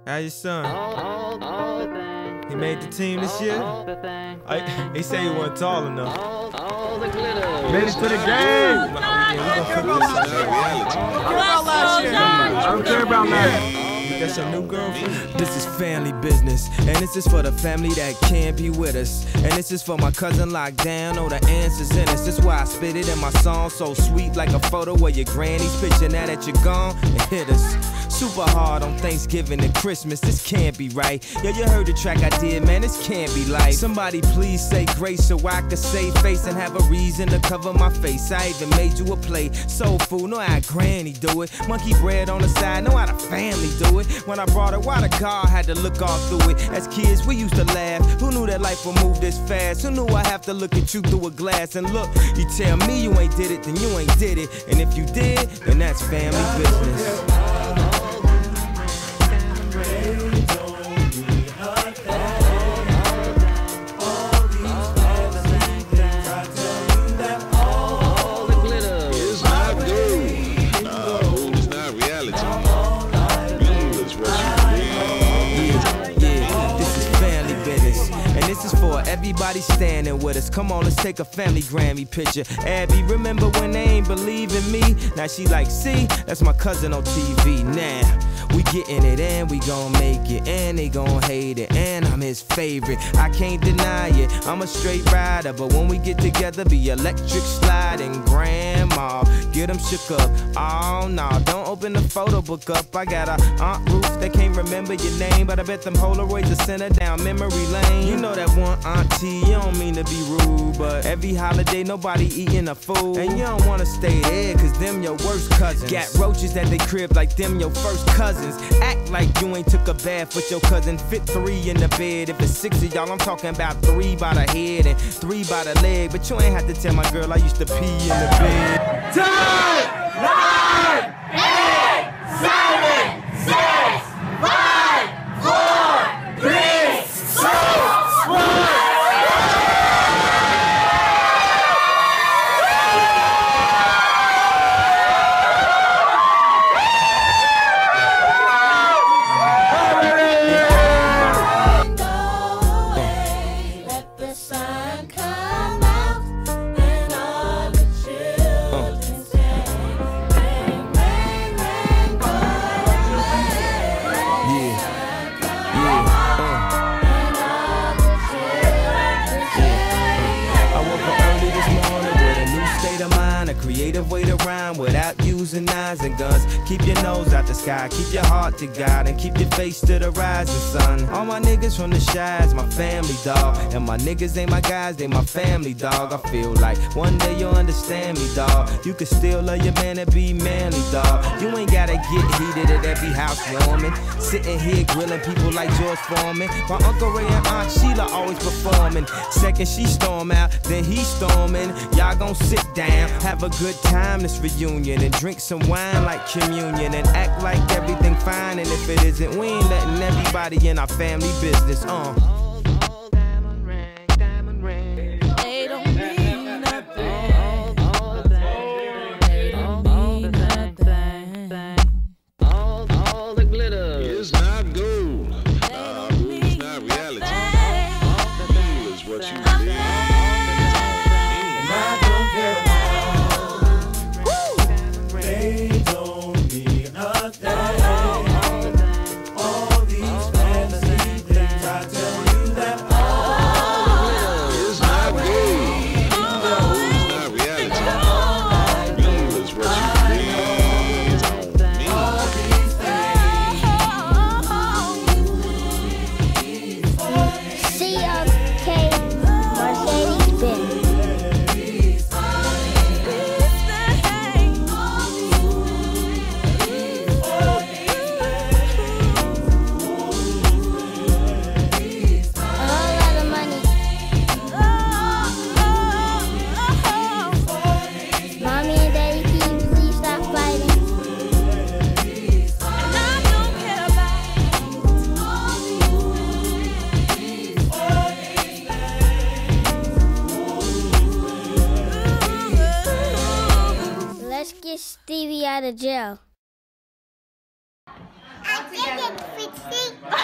How your son? He made the team this year? He said he wasn't tall enough. Made it to the game! I don't care about last year. That's your new girlfriend? This is family business, and this is for the family that can't be with us. And this is for my cousin locked down, know the answers in us. That's why I spit it in my song, so sweet like a photo of your granny's picture. Now that you're gone, it hit us super hard on Thanksgiving and Christmas. This can't be right. Yo, you heard the track I did, man, this can't be life. Somebody please say grace so I could save face and have a reason to cover my face. I even made you a play. Soul food, know how granny do it. Monkey bread on the side, know how the family do it. When I brought her, why the car had to look all through it. As kids, we used to laugh. Who knew that life would move this fast? Who knew I have to look at you through a glass? And look, you tell me you ain't did it, then you ain't did it. And if you did, then that's family business. Everybody standing with us. Come on, let's take a family Grammy picture. Abby, remember when they ain't believe in me? Now she like, see, that's my cousin on TV. Now we getting it and we gon' make it, and they gon' hate it, and I'm his favorite. I can't deny it. I'm a straight rider, but when we get together, be electric sliding. Grandma, get them shook up. Oh no, don't open the photo book up. I got a Aunt Ruth that can't remember your name, but I bet them Polaroids are sent her down memory lane. You know that one auntie, you don't mean to be rude, but every holiday nobody eating a food, and you don't wanna stay there, cause them your worst cousins. Got roaches at they crib like them your first cousins. Act like you ain't took a bath with your cousin. Fit 3 in the bed. If it's 6 of y'all, I'm talking about 3 by the head and 3 by the leg. But you ain't have to tell my girl I used to pee in the bed. 10, 9, 8, 7, 6, 5, 4, 3, 2, 1. Creative way to rhyme without using knives and guns. Keep your nose out the sky, keep your heart to God, and keep your face to the rising sun. All my niggas from the Shies, my family, dog. And my niggas ain't my guys, they my family, dog. I feel like one day you'll understand me, dog. You can still love your man and be manly, dog. You ain't gotta get heated at every housewarming. Sitting here grilling people like George Foreman. My Uncle Ray and Aunt Sheila always performing. Second she storm out, then he storming. Y'all gon' sit down, have a good time this reunion, and drink some wine like communion, and act like everything fine. And if it isn't, we ain't letting everybody in our family business. Stevie out of jail. I together.